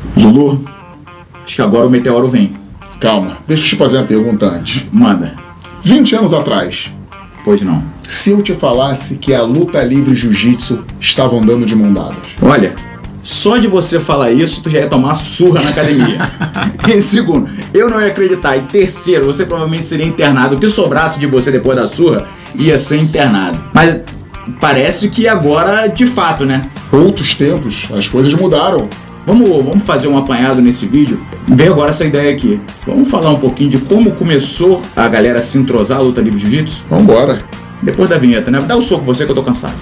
Zulu, acho que agora o meteoro vem. Calma, deixa eu te fazer uma pergunta antes. Manda. 20 anos atrás, Pois não. se eu te falasse que a luta livre e jiu-jitsu estavam andando de mão dadas? Olha, só de você falar isso, tu já ia tomar surra na academia. Em segundo, eu não ia acreditar. Em terceiro, você provavelmente seria internado. O que sobrasse de você depois da surra ia ser internado. Mas parece que agora, de fato, né? Outros tempos, as coisas mudaram. Vamos fazer um apanhado nesse vídeo. Veio agora essa ideia aqui. Vamos falar um pouquinho de como começou a galera a se entrosar a luta livre jiu-jitsu? Vambora. Depois da vinheta, né? Dá um soco você que eu tô cansado.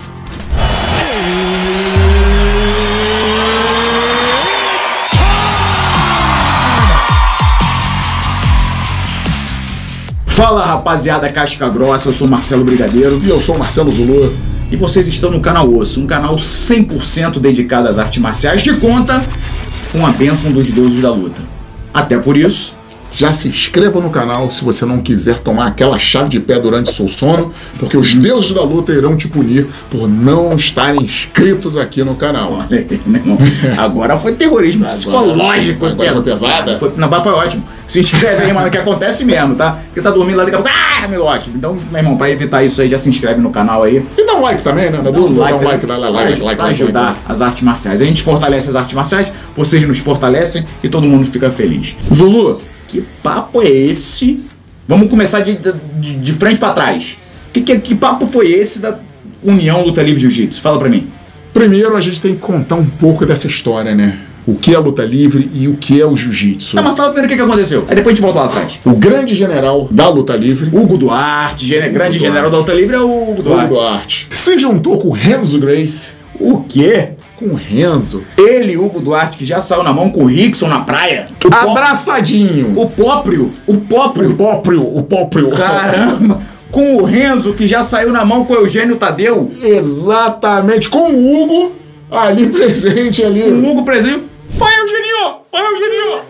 Fala, rapaziada casca grossa, eu sou Marcelo Brigadeiro. E eu sou o Marcelo Zulu. E vocês estão no canal Osso, um canal 100% dedicado às artes marciais que conta com a bênção dos deuses da luta. Até por isso, Já se inscreva no canal se você não quiser tomar aquela chave de pé durante seu sono, porque os deuses da luta irão te punir por não estarem inscritos aqui no canal. olha aí, meu irmão, agora foi terrorismo psicológico. Agora foi pesada? Foi ótimo. Se inscreve aí, mano, que acontece mesmo, tá? Porque tá dormindo lá daqui a pouco, me lote. Então, meu irmão, pra evitar isso aí, já se inscreve no canal aí. E dá um like também, né? Dá um like, pra ajudar as artes marciais. A gente fortalece as artes marciais, vocês nos fortalecem e todo mundo fica feliz. Zulu, que papo é esse? Vamos começar de frente pra trás. Que papo foi esse da União Luta Livre Jiu-Jitsu? Fala pra mim. Primeiro a gente tem que contar um pouco dessa história, né? O que é a luta livre e o que é o jiu-jitsu. Não, mas fala primeiro o que aconteceu. Aí depois a gente volta lá atrás. O grande general da luta livre, Hugo Duarte, grande general da luta livre é o Hugo Duarte. se juntou com o Renzo Gracie. O quê? Com o Renzo. Ele, Hugo Duarte, que já saiu na mão com o Rickson na praia. Abraçadinho. O próprio. O próprio. Caramba. Com o Renzo, que já saiu na mão com o Eugênio Tadeu. Exatamente. Com o Hugo ali presente ali. Com o Hugo presente. Pai Eugenio! Pai Eugenio!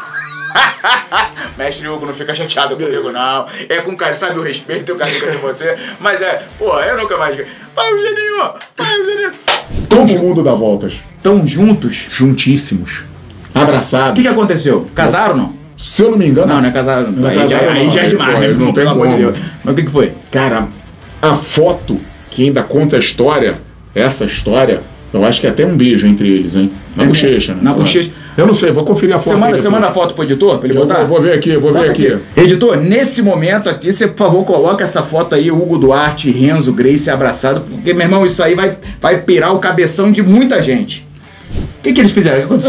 Mestre Hugo, não fica chateado comigo, não. É com carinho, sabe o respeito e o carinho que eu tenho você. Mas eu nunca mais. Pai Eugenio! Pai Eugenio! Todo mundo dá voltas. Tão juntos. Juntíssimos. O Abraçados. que aconteceu? Casaram ou não? Se eu não me engano. Não é casaram. Não é Aí casaram, já é demais, né? não tem Pelo amor de como. Deus. Mas o que foi? Cara, a foto que ainda conta a história, essa história, eu acho que é até um beijo entre eles, hein? Na bochecha, né? Na bochecha. Eu não sei, vou conferir a foto. Você manda a foto pro editor pra ele botar? Eu vou ver aqui, Bota aqui. Editor, nesse momento aqui, você, por favor, coloca essa foto aí, Hugo Duarte e Renzo Gracie abraçado, porque, meu irmão, isso aí vai pirar o cabeção de muita gente. O que eles fizeram? O que aconteceu?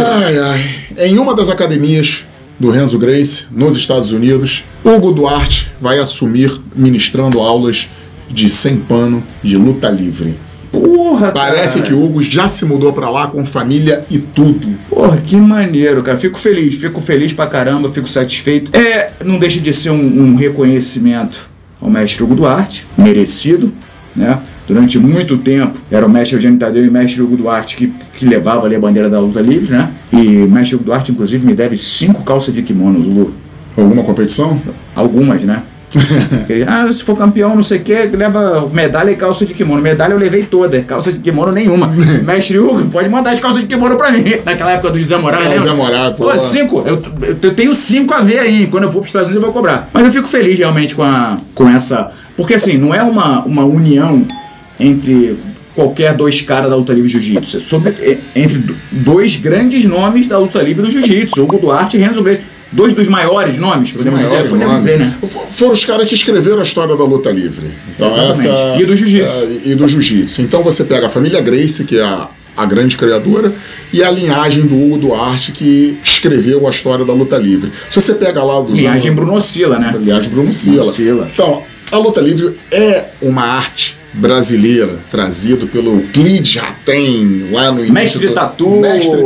Em uma das academias do Renzo Gracie, nos Estados Unidos, Hugo Duarte vai assumir ministrando aulas de sem pano de luta livre. Porra, Parece cara. que o Hugo já se mudou pra lá com família e tudo. Porra, que maneiro, cara. Fico feliz pra caramba, fico satisfeito. Não deixa de ser um reconhecimento ao mestre Hugo Duarte, merecido, né? Durante muito tempo era o mestre Eugênio Tadeu e o mestre Hugo Duarte que levava ali a bandeira da luta livre, né? E o mestre Hugo Duarte, inclusive, me deve 5 calças de kimono, Zulu. Alguma competição? Algumas, né? Se for campeão, não sei o que, leva medalha e calça de kimono. Medalha eu levei toda, calça de kimono nenhuma. Mestre Hugo, pode mandar as calças de kimono pra mim. Naquela época do José Moraes, né? José Moraes, pô. 5. Eu tenho 5 a ver aí. Quando eu for pros Estados Unidos eu vou cobrar. Mas eu fico feliz realmente com essa. Porque assim, não é uma união entre qualquer dois caras da luta livre jiu-jitsu. É entre dois grandes nomes da luta livre do jiu-jitsu, Hugo Duarte e Renzo Gracie. 2 dos maiores nomes, podemos dizer, né? Foram os caras que escreveram a história da luta livre. Então, e do jiu-jitsu. E do jiu-jitsu. Então você pega a família Gracie, que é a grande criadora, e a linhagem do Hugo Duarte, que escreveu a história da luta livre. Se você pega lá dos linhagem Bruno Sila, né? Linhagem Bruno Sila. Então, a luta livre é uma arte brasileira, trazido pelo Euclides Ratem, lá no início Mestre Tatu,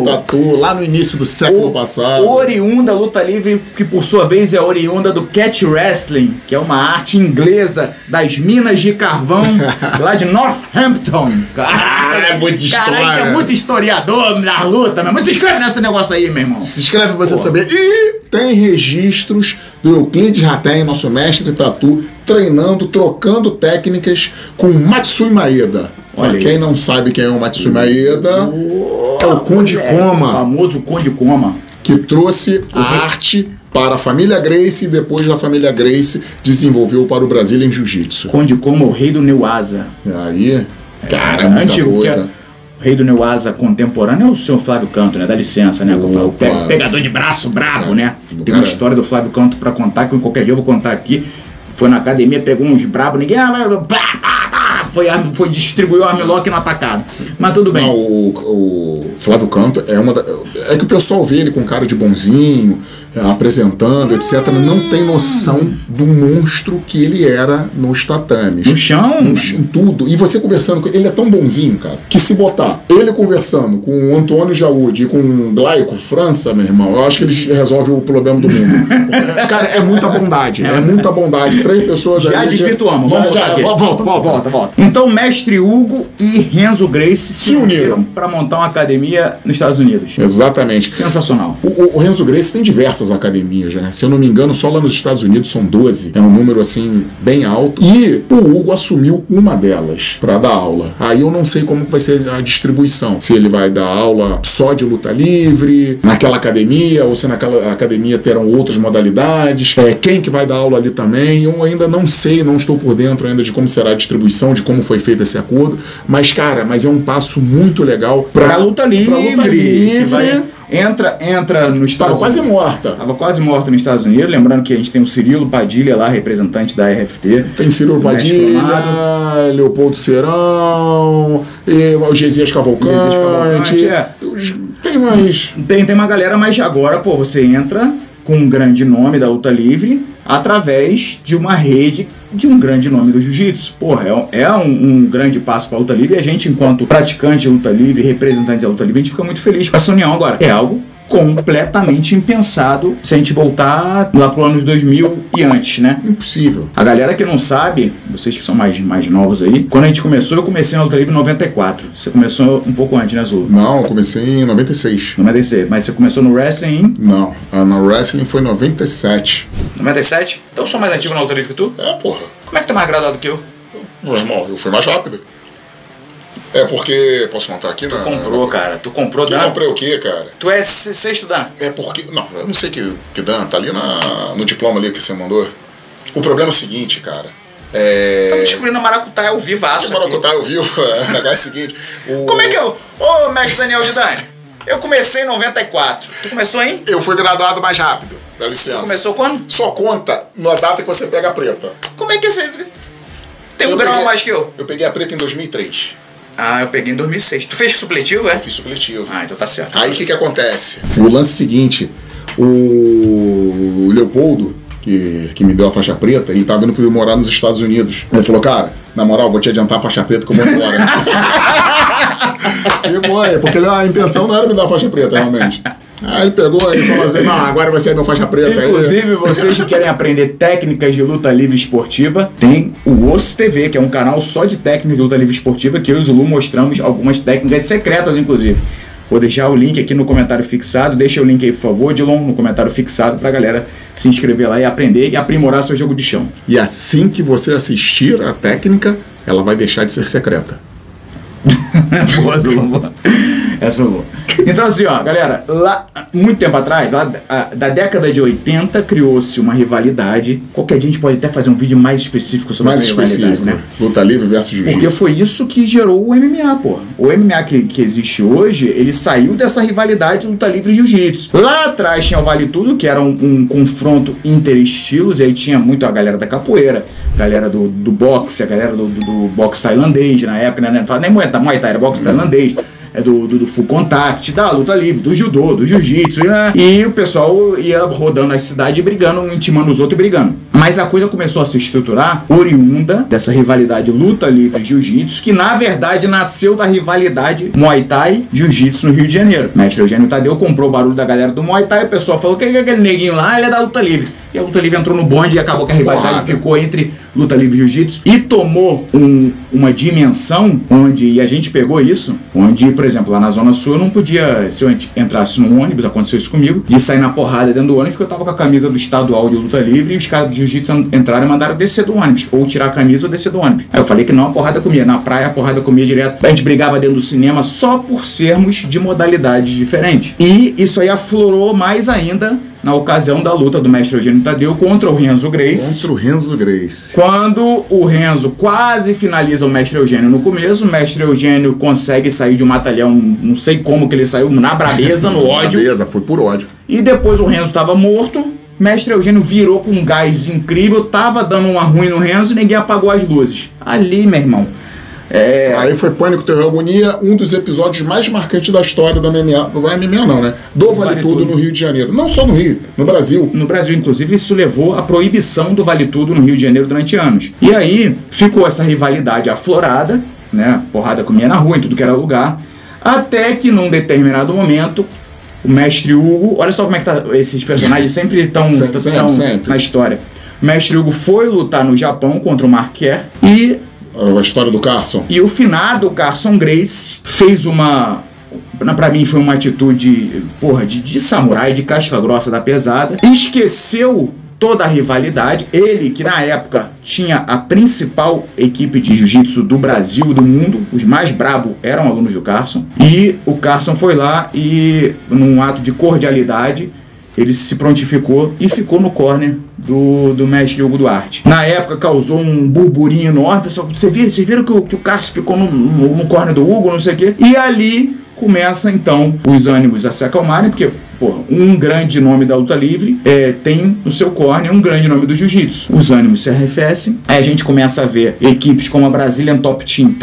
lá no início do século passado. Oriunda luta livre, que por sua vez é oriunda do Cat Wrestling, que é uma arte inglesa das minas de carvão lá de Northampton. É muita história. Caralho, é muito historiador na luta, mas se inscreve nesse negócio aí, meu irmão. Se inscreve pra você saber. E tem registros do Euclides Ratem, nosso mestre Tatu, treinando, trocando técnicas com Matsui Maeda. Pra quem não sabe quem é o Matsui Maeda, É o Conde Coma. O famoso Conde Coma. Que trouxe a arte para a família Gracie e depois da família Gracie desenvolveu para o Brasil em Jiu-Jitsu. Conde Coma, o rei do Neuasa. Aí, cara, muita antigo, coisa. O rei do Neuasa contemporâneo é o senhor Flávio Canto, né? Dá licença, né? O pegador de braço brabo, né? Tem uma história do Flávio Canto pra contar, que qualquer dia eu vou contar aqui. Foi na academia, pegou uns brabos, ninguém... Foi distribuiu o armlock no atacado. Mas tudo bem. Não, o Flávio Canto é que o pessoal vê ele com cara de bonzinho, apresentando, etc. Não tem noção do monstro que ele era nos tatames. No chão? Em tudo. E você conversando com ele, é tão bonzinho, cara, que se botar ele conversando com o Antônio Jaúde e com o Glaico França, meu irmão, eu acho que ele resolve o problema do mundo. Cara, é muita bondade. É muita bondade. 3 pessoas já desvirtuamos. Volta. Então, Mestre Hugo e Renzo Gracie se uniram para montar uma academia nos Estados Unidos. Exatamente. Sensacional. O Renzo Gracie tem diversas academias, né? Se eu não me engano, só lá nos Estados Unidos são 12. É um número, assim, bem alto. E o Hugo assumiu uma delas para dar aula. Aí eu não sei como vai ser a distribuição. Se ele vai dar aula só de luta livre, naquela academia, ou se naquela academia terão outras modalidades. Quem que vai dar aula ali também. Eu ainda não sei, não estou por dentro ainda de como será a distribuição, de como foi feito esse acordo. Mas, cara, é um passo muito legal para luta livre. Que vai... Entra nos Estados Unidos. Quase morta. Tava quase morta nos Estados Unidos. Lembrando que a gente tem o Cirilo Padilha lá, representante da RFT. Tem Cirilo Padilha, Leopoldo Serão, o Gesias Cavalcante. Tem mais. Tem uma galera, mas agora, pô, você entra com um grande nome da luta livre através de uma rede de um grande nome do jiu-jitsu. Porra, é um grande passo para a luta livre e a gente, enquanto praticante de luta livre, representante da luta livre, a gente fica muito feliz com essa união agora. É algo completamente impensado se a gente voltar lá pro ano de 2000 e antes, né? Impossível. A galera que não sabe, vocês que são mais novos aí, quando a gente começou, eu comecei na luta livre em 94. Você começou um pouco antes, né, Zulu? Não, eu comecei em 96. 96, mas você começou no wrestling em? Não, no wrestling foi em 97. 97? Então eu sou mais antigo na luta livre que tu? Porra. Como é que tu é mais graduado que eu? Meu irmão, eu fui mais rápido. É porque... Posso contar aqui? Tu comprou, cara. Tu comprou Dan? Eu comprei o quê, cara? Tu é sexto Dan? É porque... Não, eu não sei que Dan. Tá ali no diploma ali que você mandou. O problema é o seguinte, cara. Estamos descobrindo o maracutaia ao vivaço. O maracutaia ao vivo. O negócio é o seguinte... Como é que eu... Ô, mestre Daniel de Dani, eu comecei em 94. Tu começou em? Eu fui graduado mais rápido. Dá licença. Tu começou quando? Só conta na data que você pega a preta. Como é que você... Tem um grau a mais que eu? Eu peguei a preta em 2003. Ah, eu peguei em 2006. Tu fez supletivo, é? Eu fiz supletivo. Ah, então tá certo. Aí o que acontece? O lance seguinte, o Leopoldo, que me deu a faixa preta, ele tava indo pra morar nos Estados Unidos. Ele falou, cara, na moral, vou te adiantar a faixa preta que eu vou embora. E foi, porque a intenção não era me dar a faixa preta, realmente. Aí ele pegou e falou assim, não, agora vai ser meu faixa preta. Inclusive, vocês que querem aprender técnicas de luta livre esportiva, tem o Osso TV, que é um canal só de técnicas de luta livre esportiva, que eu e o Zulu mostramos algumas técnicas secretas, inclusive. Vou deixar o link aqui no comentário fixado. Deixa o link aí, por favor, Dilon, no comentário fixado, pra galera se inscrever lá e aprender e aprimorar seu jogo de chão. E assim que você assistir a técnica, ela vai deixar de ser secreta. Boa, Zulu. Essa foi boa. Então assim, ó, galera, lá, muito tempo atrás, lá da década de 80, criou-se uma rivalidade. Qualquer dia a gente pode até fazer um vídeo mais específico sobre essa rivalidade, né? Luta livre versus jiu-jitsu. Porque foi isso que gerou o MMA, pô. O MMA que existe hoje, ele saiu dessa rivalidade de luta livre e jiu-jitsu. Lá atrás tinha o Vale Tudo, que era um confronto interestilos, e aí tinha muito a galera da capoeira, a galera do boxe, a galera do boxe tailandês na época, né? Nem Muay Thai, era boxe tailandês. Do full contact, da luta livre, do judô, do jiu-jitsu, né? E o pessoal ia rodando na cidade brigando, intimando os outros e brigando. Mas a coisa começou a se estruturar oriunda dessa rivalidade luta livre e jiu-jitsu, que na verdade nasceu da rivalidade Muay Thai jiu-jitsu no Rio de Janeiro. Mestre Eugênio Tadeu comprou o barulho da galera do Muay Thai, o pessoal falou que aquele neguinho lá, ele é da luta livre. E a luta livre entrou no bonde e acabou que a rivalidade ficou entre luta livre e jiu-jitsu e tomou uma dimensão onde, e a gente pegou isso, onde, por por exemplo, lá na Zona Sul eu não podia, se eu entrasse num ônibus, aconteceu isso comigo, de sair na porrada dentro do ônibus, porque eu tava com a camisa do estadual de luta livre e os caras do jiu-jitsu entraram e mandaram descer do ônibus, ou tirar a camisa ou descer do ônibus. Aí eu falei que não, a porrada comia. Na praia a porrada comia direto. A gente brigava dentro do cinema só por sermos de modalidades diferentes. E isso aí aflorou mais ainda na ocasião da luta do mestre Eugênio Tadeu contra o Renzo Gracie. Contra o Renzo Gracie. Quando o Renzo quase finaliza o mestre Eugênio no começo, o mestre Eugênio consegue sair de um matalhão, não sei como que ele saiu, na brabeza, no ódio. Brabeza, foi por ódio. E depois o Renzo estava morto, mestre Eugênio virou com um gás incrível, tava dando uma ruim no Renzo e ninguém apagou as luzes. Ali, meu irmão. Aí foi Pânico, Terror e Agonia, um dos episódios mais marcantes da história do MMA. Não vai MMA não, né? Do Vale Tudo no Rio de Janeiro. Não só no Rio, no Brasil. No Brasil, inclusive, isso levou à proibição do Vale Tudo no Rio de Janeiro durante anos. E aí ficou essa rivalidade aflorada, né? Porrada comia na rua, em tudo que era lugar. Até que num determinado momento, o mestre Hugo... Olha só como é que tá, esses personagens sempre estão na história. O mestre Hugo foi lutar no Japão contra o Marquer e... A história do Carson. E o finado Carson Gracie fez uma... Pra mim foi uma atitude, porra, de samurai, de casca grossa da pesada. Esqueceu toda a rivalidade. Ele, que na época tinha a principal equipe de jiu-jitsu do Brasil e do mundo, os mais brabos eram alunos do Carson. E o Carson foi lá e, num ato de cordialidade, ele se prontificou e ficou no corner do mestre Hugo Duarte. Na época causou um burburinho enorme. Pessoal, vocês viram que o Carson ficou no corner do Hugo, não sei o quê. E ali começa então os ânimos a se acalmarem, porque um grande nome da luta livre tem no seu corner um grande nome do jiu-jitsu. Os ânimos se arrefecem. Aí a gente começa a ver equipes como a Brazilian Top Team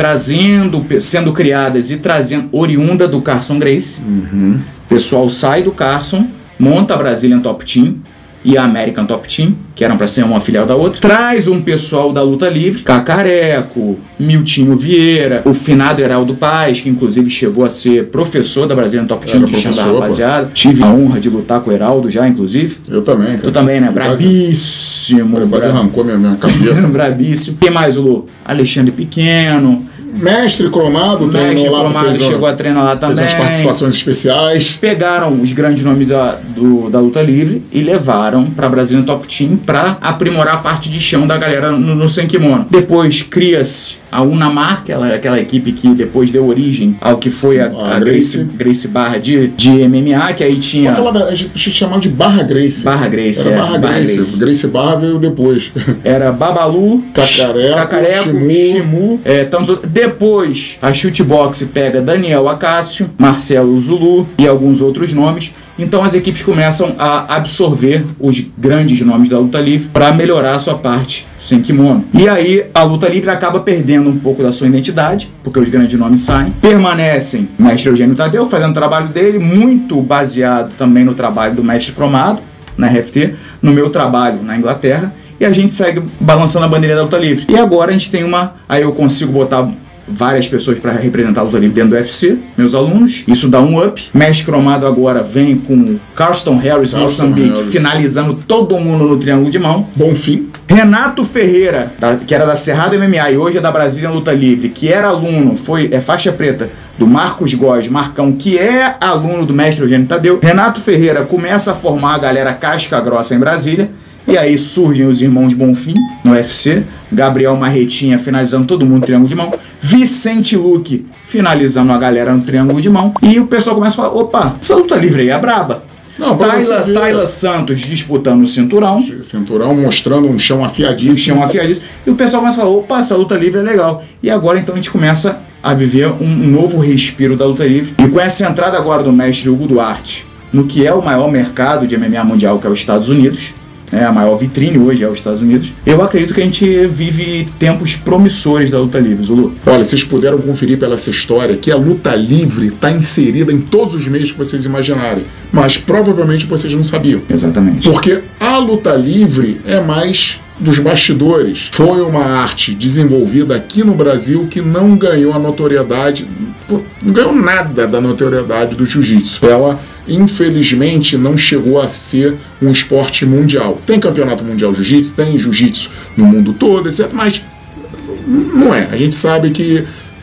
sendo criadas e trazendo oriunda do Carson Gracie. O pessoal sai do Carson, monta a Brazilian Top Team e a American Top Team, que eram para ser uma filial da outra, traz um pessoal da luta livre, Cacareco, Miltinho Vieira, o finado Heraldo Paz, que inclusive chegou a ser professor da Brazilian Top Team, da rapaziada. Tive a honra de lutar com o Heraldo já, inclusive. Eu também, cara. Tu também, né? Brabíssimo. Quase arrancou minha cabeça. Brabíssimo. Quem mais, Lu? Alexandre Pequeno. Mestre Cromado treinou lá, chegou a treinar lá também. Fez as participações especiais. Pegaram os grandes nomes da luta livre e levaram para Brazilian Top Team para aprimorar a parte de chão da galera no sem kimono. Depois cria-se a Unamar, aquela equipe que depois deu origem ao que foi a Gracie Barra de MMA, que aí tinha... A gente chamava de Barra Gracie. Barra Gracie, era Barra Gracie. Gracie Barra veio depois. Era Babalu, Cacareco, Shimu, tantos outros. Depois, a Shootbox pega Daniel Acácio, Marcelo Zulu e alguns outros nomes. Então as equipes começam a absorver os grandes nomes da luta livre para melhorar a sua parte sem kimono. E aí a luta livre acaba perdendo um pouco da sua identidade, porque os grandes nomes saem. Permanecem o mestre Eugênio Tadeu fazendo o trabalho dele, muito baseado também no trabalho do mestre Cromado, na RFT, no meu trabalho na Inglaterra, e a gente segue balançando a bandeirinha da luta livre. E agora a gente tem aí eu consigo botar várias pessoas para representar a luta livre dentro do UFC, meus alunos. Isso dá um up. Mestre Cromado agora vem com Carlston Harris, Moçambique, finalizando todo mundo no triângulo de mão. Bom fim. Renato Ferreira, que era da Cerrado MMA e hoje é da Brasília Luta Livre, que era aluno, é faixa preta do Marcos Góes, Marcão, que é aluno do mestre Eugênio Tadeu. Renato Ferreira começa a formar a galera casca grossa em Brasília. E aí surgem os irmãos Bonfim no UFC, Gabriel Marretinha finalizando todo mundo no triângulo de mão, Vicente Luque finalizando a galera no triângulo de mão, e o pessoal começa a falar, opa, essa luta livre aí é braba. Tayla Santos disputando o cinturão. Cinturão mostrando um chão afiadíssimo. E o pessoal começa a falar, opa, essa luta livre é legal. E agora então a gente começa a viver um novo respiro da luta livre. E com essa entrada agora do mestre Hugo Duarte no que é o maior mercado de MMA mundial, que é os Estados Unidos, a maior vitrine hoje é os Estados Unidos, eu acredito que a gente vive tempos promissores da luta livre, Zulu. Olha, vocês puderam conferir pela essa história que a luta livre está inserida em todos os meios que vocês imaginarem, mas provavelmente vocês não sabiam. Exatamente. Porque a luta livre é mais dos bastidores. Foi uma arte desenvolvida aqui no Brasil que não ganhou a notoriedade, não ganhou nada da notoriedade do jiu-jitsu. Ela, infelizmente, não chegou a ser um esporte mundial. Tem campeonato mundial de jiu-jitsu, tem jiu-jitsu no mundo todo, etc. Mas não é. A gente sabe que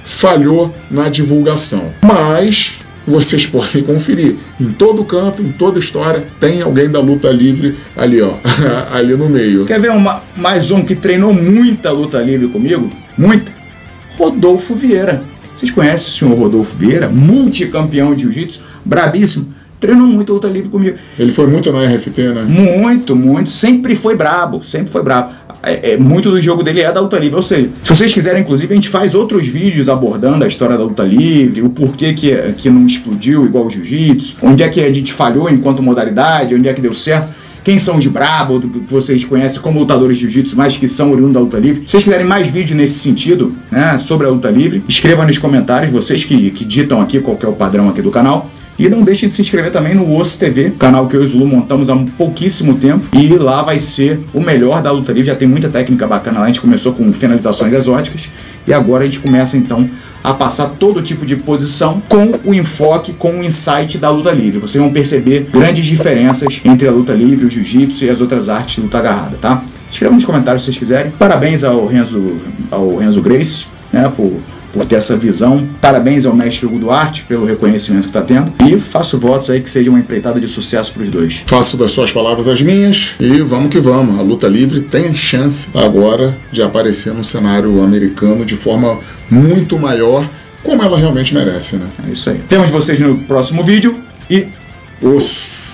falhou na divulgação. Mas vocês podem conferir. Em todo canto, em toda história, tem alguém da luta livre ali, ó, ali no meio. Quer ver mais um que treinou muita luta livre comigo? Muita? Rodolfo Vieira. Vocês conhecem o senhor Rodolfo Vieira? Multicampeão de jiu-jitsu, brabíssimo. Treinou muito luta livre comigo. Ele foi muito na RFT, né? Muito, muito. Sempre foi brabo, sempre foi brabo. Muito do jogo dele é da luta livre. Ou seja, se vocês quiserem, inclusive, a gente faz outros vídeos abordando a história da luta livre, o porquê que não explodiu igual o jiu-jitsu, onde é que a gente falhou enquanto modalidade, onde é que deu certo. Quem são os brabo, que vocês conhecem como lutadores de jiu-jitsu, mas que são oriundos da luta livre. Se vocês quiserem mais vídeos nesse sentido, né, sobre a luta livre, escrevam nos comentários, vocês que ditam aqui qual que é o padrão aqui do canal. E não deixem de se inscrever também no Osso TV, canal que eu e o Zulu montamos há pouquíssimo tempo. E lá vai ser o melhor da luta livre. Já tem muita técnica bacana lá. A gente começou com finalizações exóticas. E agora a gente começa então a passar todo tipo de posição com o enfoque, com o insight da luta livre. Vocês vão perceber grandes diferenças entre a luta livre, o jiu-jitsu e as outras artes de luta agarrada, tá? Escrevam nos comentários se vocês quiserem. Parabéns ao Renzo Gracie, né, por ter essa visão. Parabéns ao mestre Hugo Duarte pelo reconhecimento que está tendo. E faço votos aí que seja uma empreitada de sucesso para os dois. Faço das suas palavras as minhas e vamos que vamos. A luta livre tem chance agora de aparecer no cenário americano de forma muito maior, como ela realmente merece, né? É isso aí. Temos vocês no próximo vídeo e... Osso!